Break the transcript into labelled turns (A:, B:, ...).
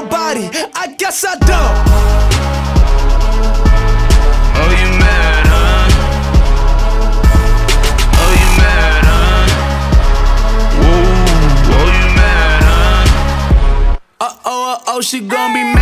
A: nobody, I guess I don't.
B: Oh, you mad, huh? Oh, you mad, huh? Whoa, oh, you mad, huh?
A: Oh, she gon' be mad.